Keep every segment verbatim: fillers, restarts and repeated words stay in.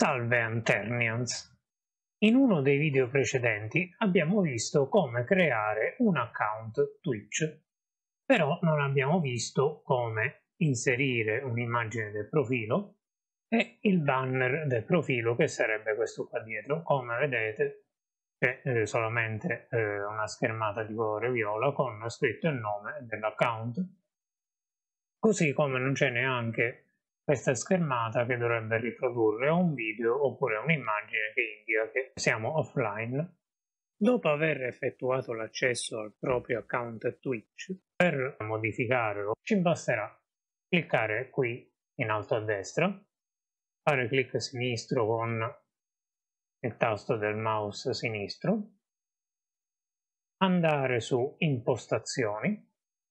Salve Anternians! In uno dei video precedenti abbiamo visto come creare un account Twitch, però non abbiamo visto come inserire un'immagine del profilo e il banner del profilo, che sarebbe questo qua dietro. Come vedete c'è eh, solamente eh, una schermata di colore viola con scritto il nome dell'account, così come non c'è neanche questa schermata che dovrebbe riprodurre un video oppure un'immagine che indica che siamo offline. Dopo aver effettuato l'accesso al proprio account Twitch, per modificarlo ci basterà cliccare qui in alto a destra, fare clic sinistro con il tasto del mouse sinistro, andare su impostazioni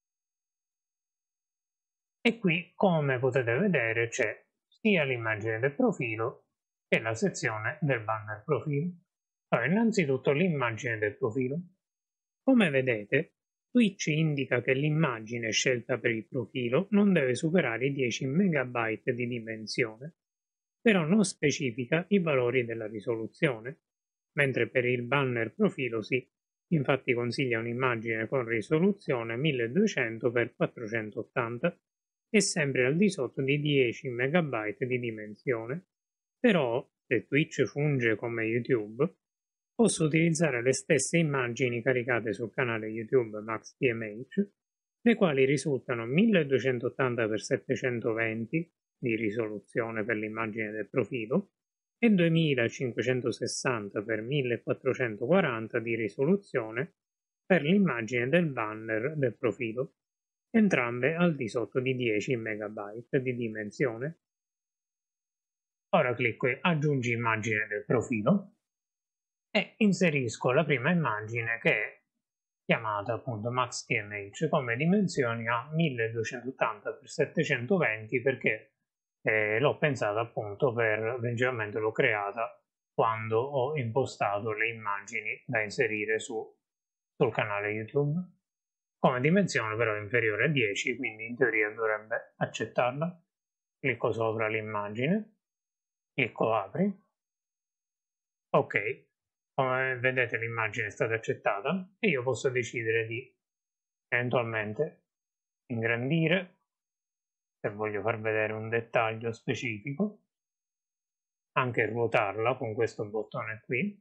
e qui, come potete vedere, c'è sia l'immagine del profilo che la sezione del banner profilo. Allora, innanzitutto l'immagine del profilo. Come vedete, Twitch indica che l'immagine scelta per il profilo non deve superare i dieci megabyte di dimensione, però non specifica i valori della risoluzione, mentre per il banner profilo sì, infatti consiglia un'immagine con risoluzione milleduecento per quattrocentottanta e sempre al di sotto di dieci megabyte di dimensione. Però, se Twitch funge come YouTube, posso utilizzare le stesse immagini caricate sul canale YouTube MaxTMH, le quali risultano milleduecentottanta per settecentoventi di risoluzione per l'immagine del profilo e duemilacinquecentosessanta per millequattrocentoquaranta di risoluzione per l'immagine del banner del profilo, entrambe al di sotto di dieci megabyte di dimensione. Ora clicco in Aggiungi immagine del profilo e inserisco la prima immagine, che è chiamata appunto MaxTMH, come dimensioni a milleduecentottanta per settecentoventi, perché eh, l'ho pensata appunto per, principalmente l'ho creata quando ho impostato le immagini da inserire su, sul canale YouTube. Come dimensione però è inferiore a dieci, quindi in teoria dovrebbe accettarla. Clicco sopra l'immagine, clicco apri. Ok, come vedete l'immagine è stata accettata e io posso decidere di eventualmente ingrandire, se voglio far vedere un dettaglio specifico, anche ruotarla con questo bottone qui,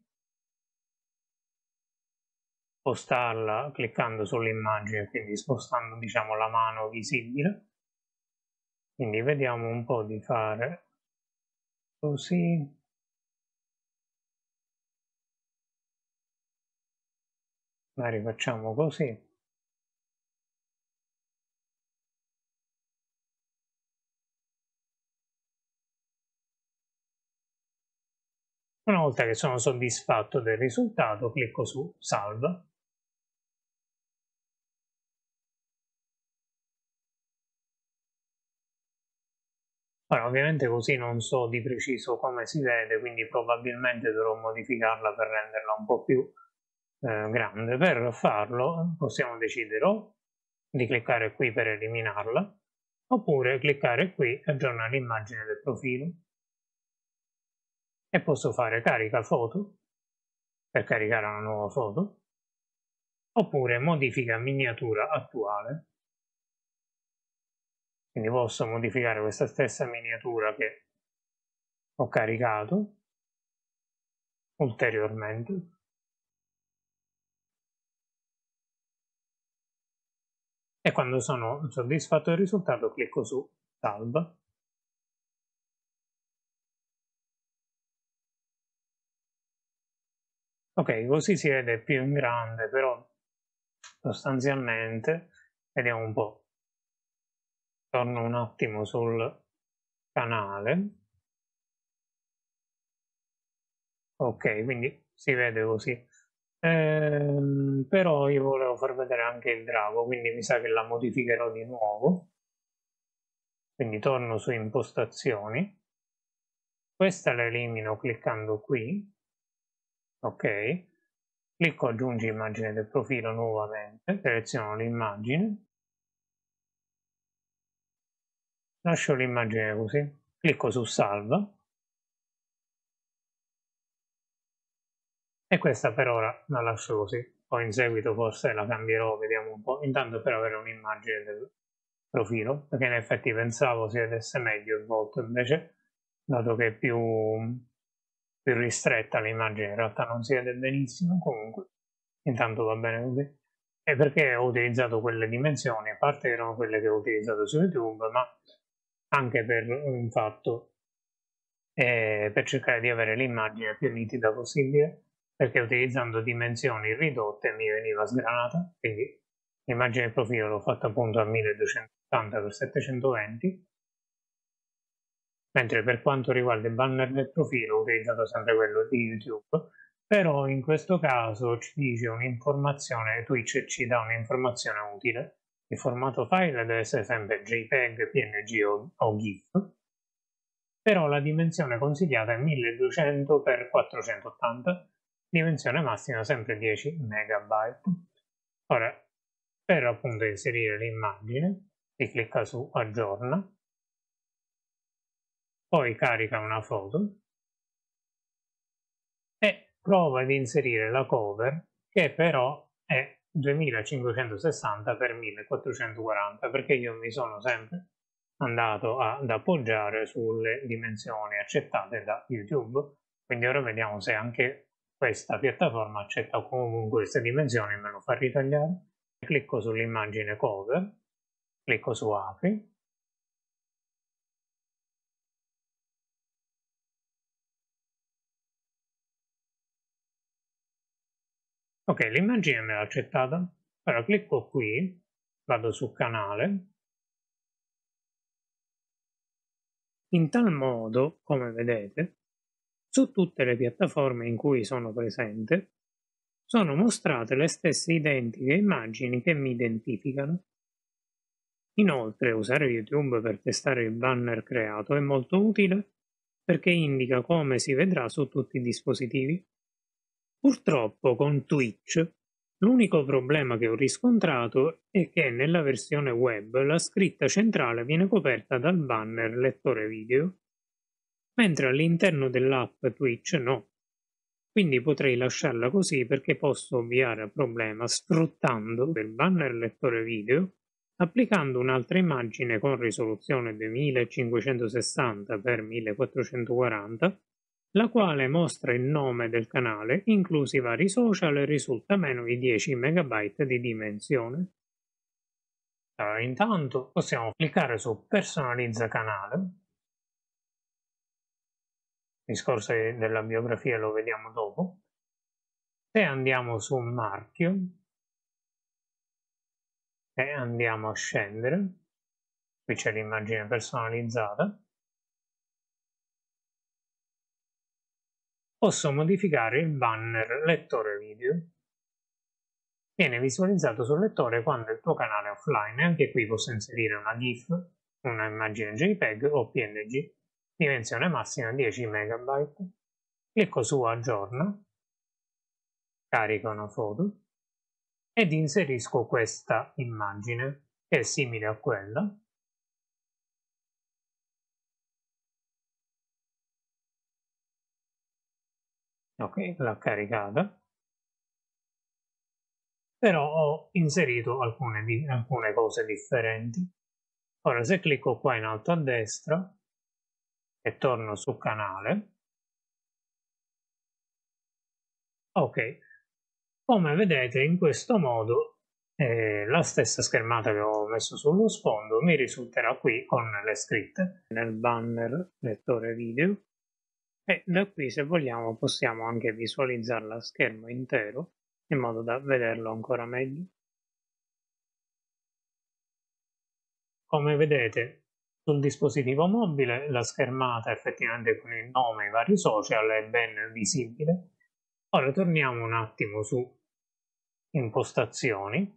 spostarla cliccando sull'immagine, quindi spostando diciamo la mano visibile. Quindi vediamo un po' di fare così. Magari facciamo così. Una volta che sono soddisfatto del risultato, clicco su Salva. Ora, ovviamente così non so di preciso come si vede, quindi probabilmente dovrò modificarla per renderla un po' più eh, grande. Per farlo possiamo decidere o di cliccare qui per eliminarla, oppure cliccare qui e aggiornare l'immagine del profilo. E posso fare carica foto per caricare una nuova foto, oppure modifica miniatura attuale. Quindi posso modificare questa stessa miniatura che ho caricato ulteriormente. E quando sono soddisfatto del risultato clicco su Salva. Ok, così si vede più in grande, però sostanzialmente vediamo un po'. Torno un attimo sul canale. Ok, quindi si vede così. Ehm, però io volevo far vedere anche il drago, quindi mi sa che la modificherò di nuovo. Quindi torno su impostazioni. Questa la elimino cliccando qui. Ok. Clicco aggiungi immagine del profilo nuovamente, seleziono l'immagine, lascio l'immagine così, clicco su salva E questa per ora la lascio così, poi in seguito forse la cambierò, vediamo un po', intanto per avere un'immagine del profilo, perché in effetti pensavo si vedesse meglio il volto, invece dato che è più, più ristretta l'immagine in realtà non si vede benissimo, comunque intanto va bene così. E perché ho utilizzato quelle dimensioni, a parte che erano quelle che ho utilizzato su YouTube, ma anche per un fatto, eh, per cercare di avere l'immagine più nitida possibile, perché utilizzando dimensioni ridotte mi veniva sgranata, quindi l'immagine di profilo l'ho fatta appunto a milleduecentottanta per settecentoventi, mentre per quanto riguarda il banner del profilo ho utilizzato sempre quello di YouTube, però in questo caso ci dice un'informazione, Twitch ci dà un'informazione utile. Il formato file deve essere sempre JPEG, P N G o, o GIF, però la dimensione consigliata è milleduecento per quattrocentottanta, dimensione massima sempre dieci megabyte. Ora, per appunto inserire l'immagine, si clicca su aggiorna, poi carica una foto e prova ad inserire la cover, che però è duemilacinquecentosessanta per millequattrocentoquaranta, perché io mi sono sempre andato ad appoggiare sulle dimensioni accettate da YouTube, quindi ora vediamo se anche questa piattaforma accetta comunque queste dimensioni e me lo fa ritagliare. Clicco sull'immagine cover, clicco su apri, ok, l'immagine me l'ha accettata, ora clicco qui, vado su canale. In tal modo, come vedete, su tutte le piattaforme in cui sono presente, sono mostrate le stesse identiche immagini che mi identificano. Inoltre, usare YouTube per testare il banner creato è molto utile perché indica come si vedrà su tutti i dispositivi. Purtroppo con Twitch l'unico problema che ho riscontrato è che nella versione web la scritta centrale viene coperta dal banner lettore video, mentre all'interno dell'app Twitch no. Quindi potrei lasciarla così perché posso ovviare al problema sfruttando il banner lettore video, applicando un'altra immagine con risoluzione duemilacinquecentosessanta per millequattrocentoquaranta, la quale mostra il nome del canale, inclusi i vari social, e risulta meno di dieci megabyte di dimensione. Allora, intanto possiamo cliccare su personalizza canale. Il discorso della biografia lo vediamo dopo. Se andiamo su marchio e andiamo a scendere, qui c'è l'immagine personalizzata, posso modificare il banner lettore video. Viene visualizzato sul lettore quando il tuo canale è offline, e anche qui posso inserire una GIF, una immagine JPEG o P N G, dimensione massima dieci megabyte. Clicco su aggiorna, carico una foto ed inserisco questa immagine che è simile a quella. Ok, l'ha caricata. Però ho inserito alcune, alcune cose differenti. Ora se clicco qua in alto a destra e torno su canale, ok, come vedete in questo modo eh, la stessa schermata che ho messo sullo sfondo mi risulterà qui con le scritte nel banner lettore video, e da qui, se vogliamo, possiamo anche visualizzarla a schermo intero in modo da vederlo ancora meglio. Come vedete sul dispositivo mobile la schermata effettivamente con il nome e i vari social è ben visibile. Ora torniamo un attimo su impostazioni.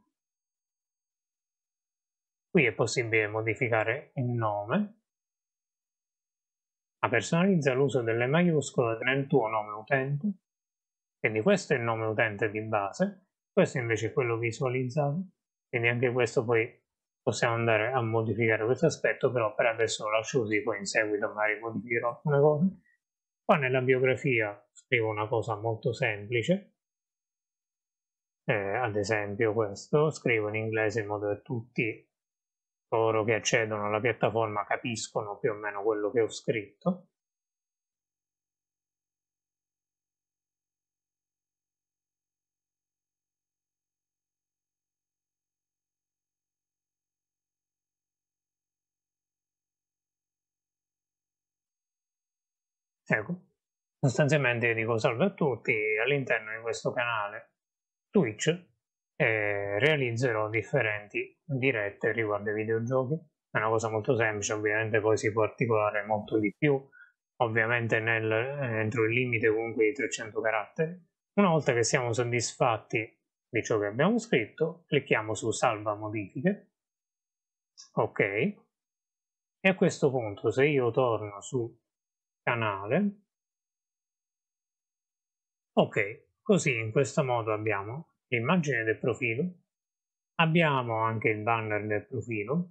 Qui è possibile modificare il nome, ma personalizza l'uso delle maiuscole nel tuo nome utente. Quindi questo è il nome utente di base, questo invece è quello visualizzato, quindi anche questo poi possiamo andare a modificare questo aspetto, però per adesso lo lascio così, poi in seguito magari modificherò alcune cose. Qua nella biografia scrivo una cosa molto semplice, eh, ad esempio questo, scrivo in inglese in modo che tutti coloro che accedono alla piattaforma capiscono più o meno quello che ho scritto. Ecco, sostanzialmente io dico salve a tutti, all'interno di questo canale Twitch eh, realizzerò differenti dirette riguardo ai videogiochi. È una cosa molto semplice, ovviamente poi si può articolare molto di più, ovviamente nel, eh, entro il limite comunque di trecento caratteri. Una volta che siamo soddisfatti di ciò che abbiamo scritto, clicchiamo su salva modifiche, ok, e a questo punto se io torno su canale, ok, così in questo modo abbiamo l'immagine del profilo, abbiamo anche il banner del profilo,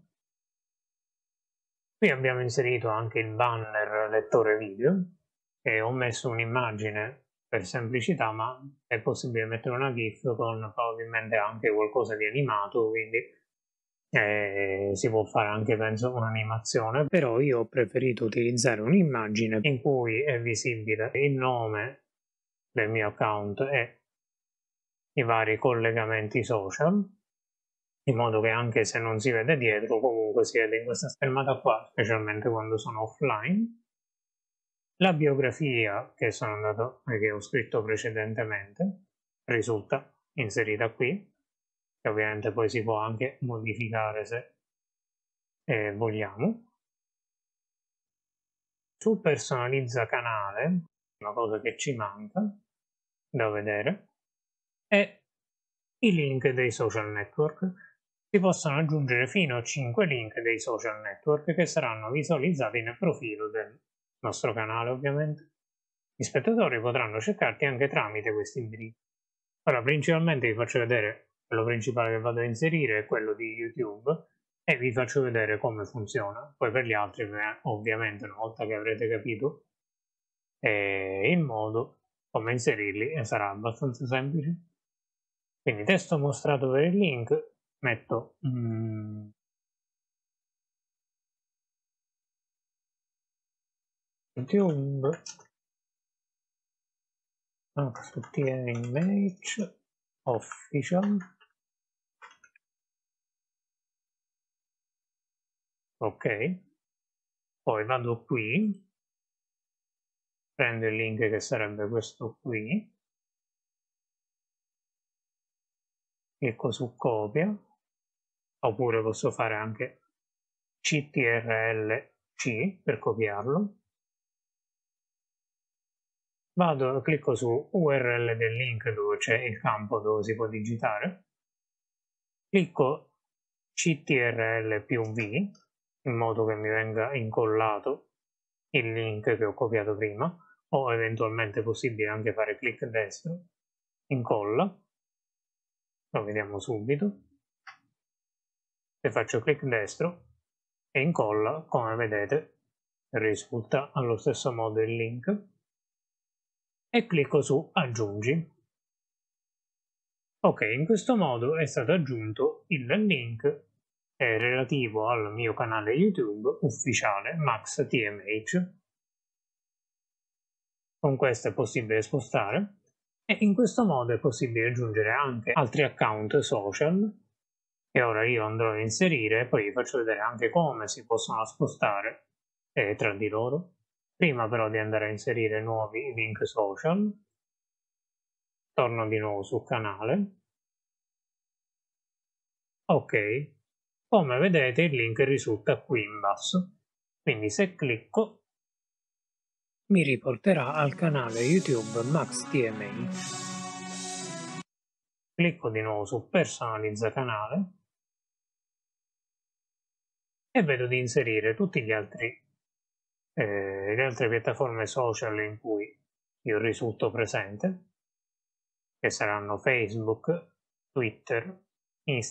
qui abbiamo inserito anche il banner lettore video e ho messo un'immagine per semplicità, ma è possibile mettere una GIF con probabilmente anche qualcosa di animato, quindi eh, si può fare anche penso un'animazione, però io ho preferito utilizzare un'immagine in cui è visibile il nome del mio account e i vari collegamenti social, in modo che anche se non si vede dietro comunque si vede in questa schermata qua, specialmente quando sono offline. La biografia che sono andato che ho scritto precedentemente risulta inserita qui, che ovviamente poi si può anche modificare se eh, vogliamo. Su personalizza canale, una cosa che ci manca da vedere, è i link dei social network. Si possono aggiungere fino a cinque link dei social network che saranno visualizzati nel profilo del nostro canale, ovviamente. Gli spettatori potranno cercarti anche tramite questi indirizzi. Ora, principalmente vi faccio vedere quello principale che vado a inserire è quello di YouTube e vi faccio vedere come funziona. Poi per gli altri, ovviamente, una volta che avrete capito eh, il modo come inserirli, sarà abbastanza semplice. Quindi testo mostrato per il link, metto mm, YouTube T N Image Official, ok, poi vado qui, prendo il link che sarebbe questo qui, clicco su copia, oppure posso fare anche C T R L C per copiarlo. Vado, clicco su U R L del link dove c'è il campo dove si può digitare, clicco C T R L più V in modo che mi venga incollato il link che ho copiato prima, o eventualmente è possibile anche fare clic destro, incolla, lo vediamo subito. Se faccio clic destro e incolla, come vedete risulta allo stesso modo il link, e clicco su aggiungi. Ok, in questo modo è stato aggiunto il link eh, relativo al mio canale YouTube ufficiale Max T M H. Con questo è possibile spostare e in questo modo è possibile aggiungere anche altri account social che ora io andrò a inserire e poi vi faccio vedere anche come si possono spostare eh, tra di loro. Prima però di andare a inserire nuovi link social, torno di nuovo sul canale. Ok, come vedete il link risulta qui in basso, quindi se clicco mi riporterà al canale YouTube Max T M I. Clicco di nuovo su personalizza canale e vedo di inserire tutti gli altri, eh, le altre piattaforme social in cui io risulto presente, che saranno Facebook, Twitter,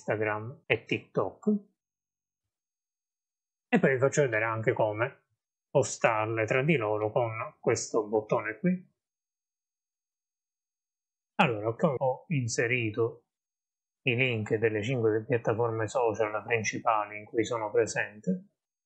Instagram e TikTok. E poi vi faccio vedere anche come postarle tra di loro con questo bottone qui. Allora, come ho inserito i link delle cinque piattaforme social principali in cui sono presente,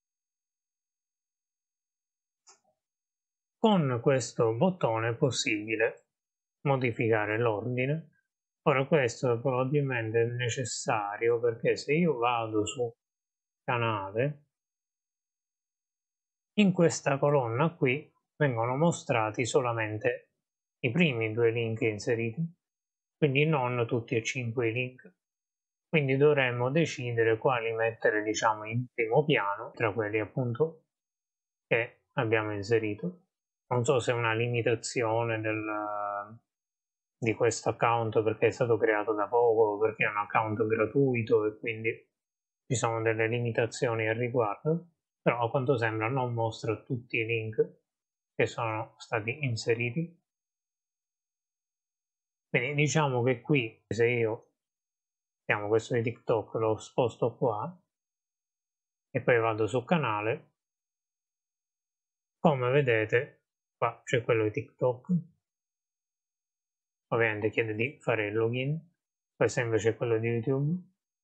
con questo bottone è possibile modificare l'ordine. Ora questo probabilmente è necessario perché se io vado su canale, in questa colonna qui vengono mostrati solamente i primi due link inseriti, quindi non tutti e cinque i link. Quindi dovremmo decidere quali mettere, diciamo, in primo piano tra quelli appunto che abbiamo inserito. Non so se è una limitazione del, di questo account perché è stato creato da poco, perché è un account gratuito e quindi ci sono delle limitazioni al riguardo, però a quanto sembra non mostra tutti i link che sono stati inseriti. Quindi diciamo che qui, se io mettiamo questo di TikTok, lo sposto qua e poi vado su canale, come vedete qua c'è quello di TikTok, ovviamente chiede di fare il login, questo invece è quello di YouTube.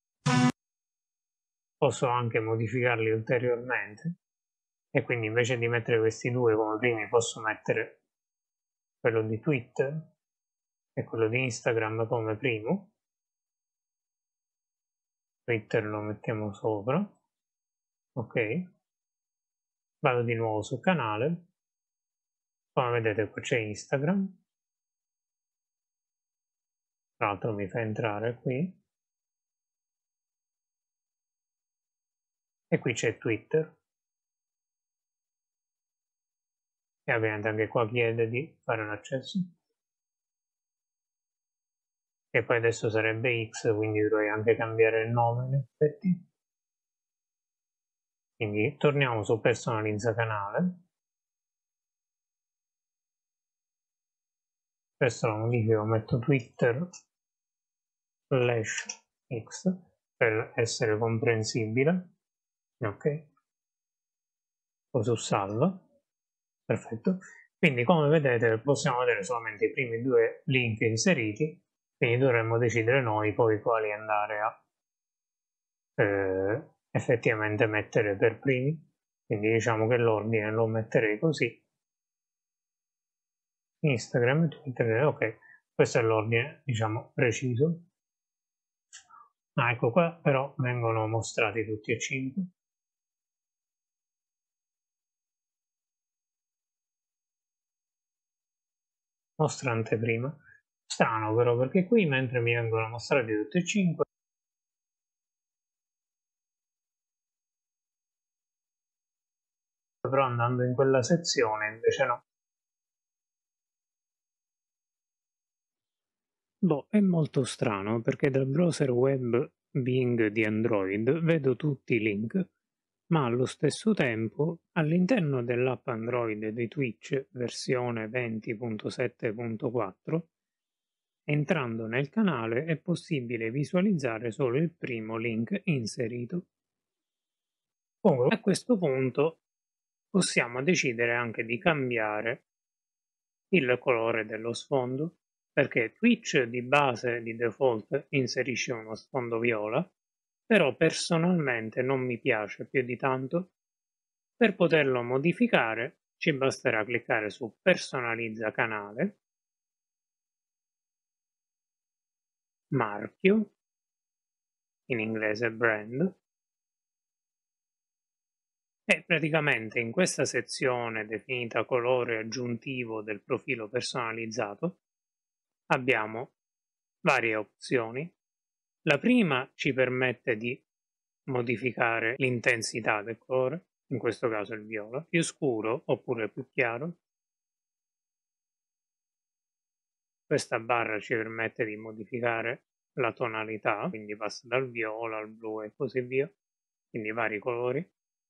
Posso anche modificarli ulteriormente e quindi invece di mettere questi due come primi posso mettere quello di Twitter e quello di Instagram come primo. Twitter lo mettiamo sopra, ok, vado di nuovo sul canale, come vedete qua c'è Instagram, tra l'altro mi fa entrare qui, e qui c'è Twitter, e ovviamente anche qua chiede di fare l'accesso, e poi adesso sarebbe X, quindi dovrei anche cambiare il nome in effetti. Quindi torniamo su personalizza canale, questo lo modifico, metto Twitter slash X per essere comprensibile, ok, poi su salva, perfetto. Quindi come vedete possiamo vedere solamente i primi due link inseriti, quindi dovremmo decidere noi poi quali andare a eh, effettivamente mettere per primi, quindi diciamo che l'ordine lo metterei così, Instagram, Twitter, ok, questo è l'ordine diciamo preciso. Ah, ecco qua però vengono mostrati tutti e cinque. Mostra anteprima. Strano però perché qui mentre mi vengono mostrati tutti e cinque però andando in quella sezione invece no. Boh, è molto strano perché dal browser web Bing di Android vedo tutti i link, ma allo stesso tempo all'interno dell'app Android di Twitch versione venti punto sette punto quattro, entrando nel canale è possibile visualizzare solo il primo link inserito. Comunque a questo punto possiamo decidere anche di cambiare il colore dello sfondo, perché Twitch di base, di default, inserisce uno sfondo viola, però personalmente non mi piace più di tanto. Per poterlo modificare ci basterà cliccare su personalizza canale, marchio, in inglese brand, e praticamente in questa sezione definita colore aggiuntivo del profilo personalizzato abbiamo varie opzioni. La prima ci permette di modificare l'intensità del colore, in questo caso il viola, più scuro oppure più chiaro. Questa barra ci permette di modificare la tonalità, quindi passa dal viola al blu e così via, quindi vari colori.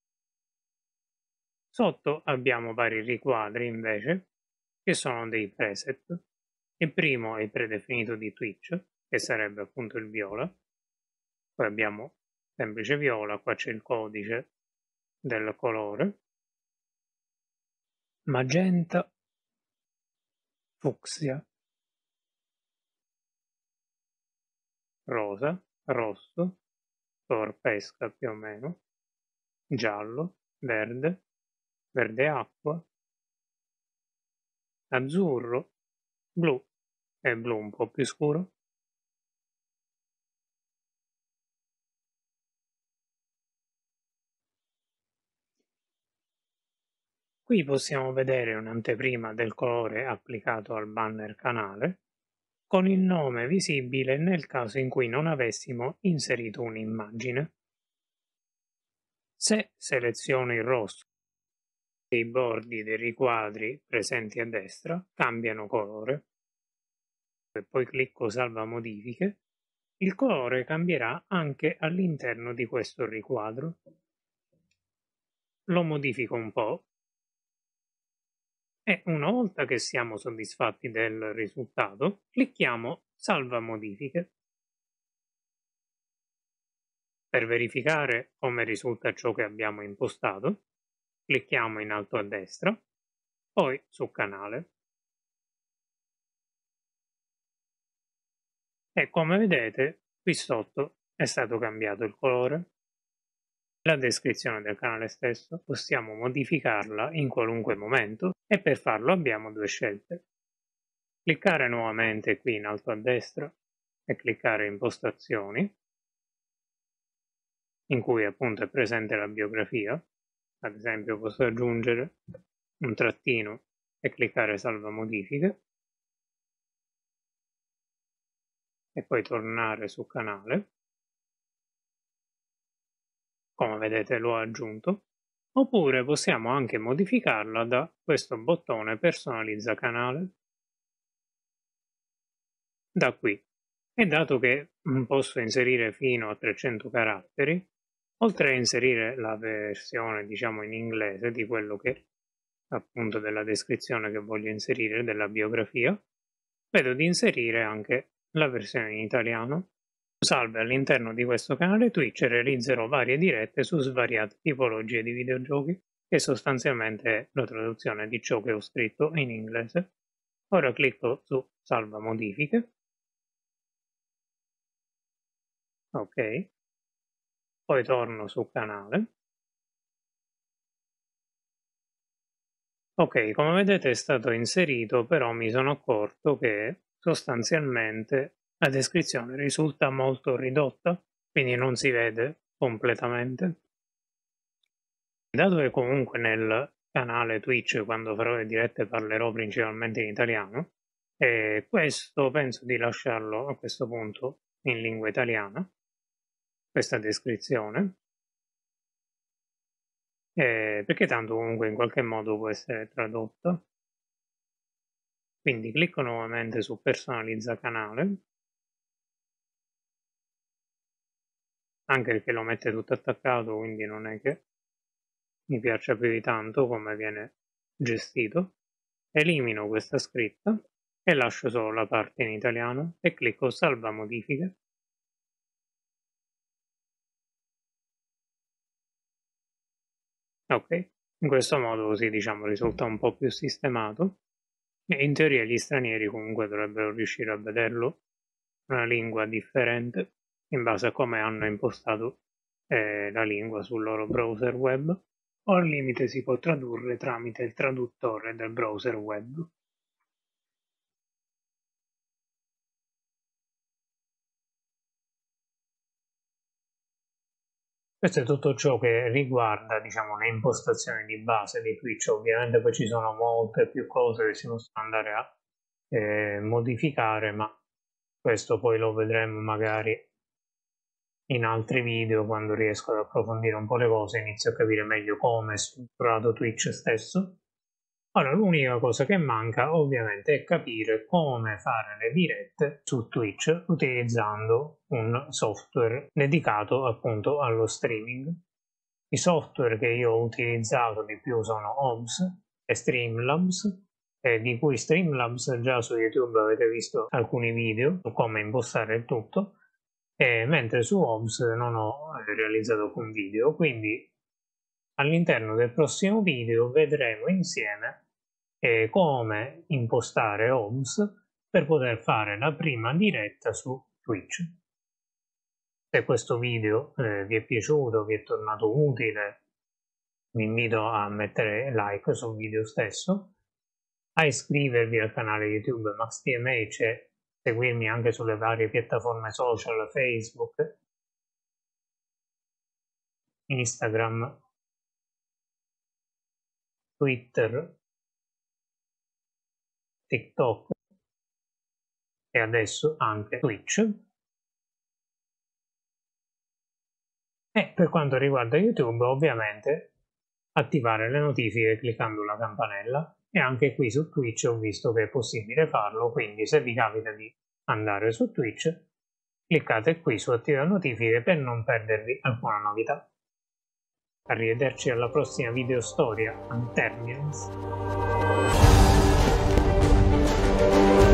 Sotto abbiamo vari riquadri invece, che sono dei preset. Il primo è il predefinito di Twitch, che sarebbe appunto il viola. Poi abbiamo semplice viola, qua c'è il codice del colore. magenta, fucsia, rosa, rosso, color pesca più o meno, giallo, verde, verde acqua, azzurro, blu e blu un po' più scuro. Qui possiamo vedere un'anteprima del colore applicato al banner canale, con il nome visibile nel caso in cui non avessimo inserito un'immagine. Se seleziono il rosso, i bordi dei riquadri presenti a destra cambiano colore e poi clicco Salva modifiche, il colore cambierà anche all'interno di questo riquadro. Lo modifico un po' e una volta che siamo soddisfatti del risultato, clicchiamo Salva modifiche. Per verificare come risulta ciò che abbiamo impostato, clicchiamo in alto a destra, poi su Canale. E come vedete, qui sotto è stato cambiato il colore. La descrizione del canale stesso possiamo modificarla in qualunque momento e per farlo abbiamo due scelte. Cliccare nuovamente qui in alto a destra e cliccare Impostazioni, in cui appunto è presente la biografia. Ad esempio posso aggiungere un trattino e cliccare Salva modifiche e poi tornare su Canale. Come vedete l'ho aggiunto, oppure possiamo anche modificarla da questo bottone Personalizza canale, da qui. E dato che posso inserire fino a trecento caratteri, oltre a inserire la versione diciamo in inglese di quello che appunto della descrizione che voglio inserire della biografia, vedo di inserire anche la versione in italiano. Salve, all'interno di questo canale Twitch realizzerò varie dirette su svariate tipologie di videogiochi, che sostanzialmente è la traduzione di ciò che ho scritto in inglese. Ora clicco su Salva modifiche. Ok. Poi torno su Canale. Ok, come vedete è stato inserito, però mi sono accorto che sostanzialmente la descrizione risulta molto ridotta, quindi non si vede completamente. Dato che comunque nel canale Twitch quando farò le dirette parlerò principalmente in italiano, e questo penso di lasciarlo a questo punto in lingua italiana, questa descrizione, eh, perché tanto comunque in qualche modo può essere tradotta. Quindi clicco nuovamente su Personalizza canale, anche perché lo mette tutto attaccato, quindi non è che mi piaccia più di tanto come viene gestito. Elimino questa scritta e lascio solo la parte in italiano e clicco Salva modifiche. Ok, in questo modo così diciamo risulta un po' più sistemato e in teoria gli stranieri comunque dovrebbero riuscire a vederlo una lingua differente in base a come hanno impostato eh, la lingua sul loro browser web, o al limite si può tradurre tramite il traduttore del browser web. Questo è tutto ciò che riguarda, diciamo, le impostazioni di base di Twitch. Ovviamente poi ci sono molte più cose che si possono andare a eh, modificare, ma questo poi lo vedremo magari in altri video quando riesco ad approfondire un po' le cose, inizio a capire meglio come è strutturato Twitch stesso. Ora, l'unica cosa che manca ovviamente è capire come fare le dirette su Twitch utilizzando un software dedicato appunto allo streaming. I software che io ho utilizzato di più sono O B S e Streamlabs, eh, di cui Streamlabs già su YouTube avete visto alcuni video su come impostare il tutto, eh, mentre su O B S non ho realizzato alcun video, quindi all'interno del prossimo video vedremo insieme e come impostare O B S per poter fare la prima diretta su Twitch. Se questo video eh, vi è piaciuto, vi è tornato utile, vi invito a mettere like sul video stesso, a iscrivervi al canale YouTube MaxTMH e seguirmi anche sulle varie piattaforme social, Facebook, Instagram, Twitter, TikTok e adesso anche Twitch. E per quanto riguarda YouTube, ovviamente attivare le notifiche cliccando la campanella, e anche qui su Twitch ho visto che è possibile farlo, quindi se vi capita di andare su Twitch cliccate qui su attiva notifiche per non perdervi alcuna novità. Arrivederci alla prossima video storia. Terminus.